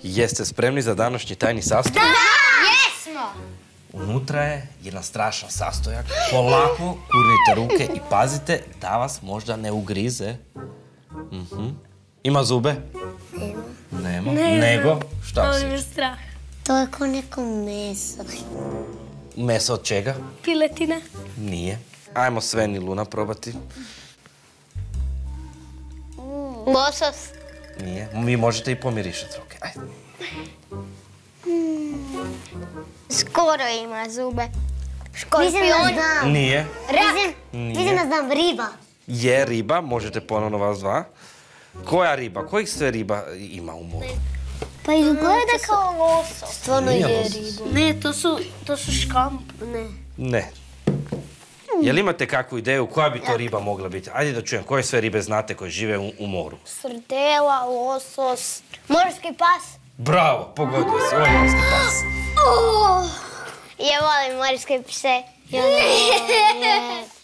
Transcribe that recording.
Jeste spremni za današnji tajni sastojak? Da! Jesmo! Unutra je jedan strašan sastojak. Polako kurnite ruke i pazite da vas možda ne ugrize. Ima zube? Nema. Nego? Šta osjećaš? Strah. To je kao neko meso. Meso od čega? Piletina. Nije. Ajmo Sven i Luna probati. Losos. Nije. Vi možete i pomirišati ruke. Ajde. Skoro ima zube. Škorpion. Nije. Rak. Mislim da znam, riba. Je riba, možete ponovno vas dva. Koja riba? Kojih sve riba ima u moru? Pa izgleda kao losos. Stvarno Nije je losos. riba. Ne, to su škamp, ne. Ne. Jel imate kakvu ideju koja bi to riba mogla biti? Ajde da čujem, koje sve ribe znate koje žive u moru? Srdela, losos, morski pas. Bravo, pogodio si, ovo je morski pas. Ja volim morske pse.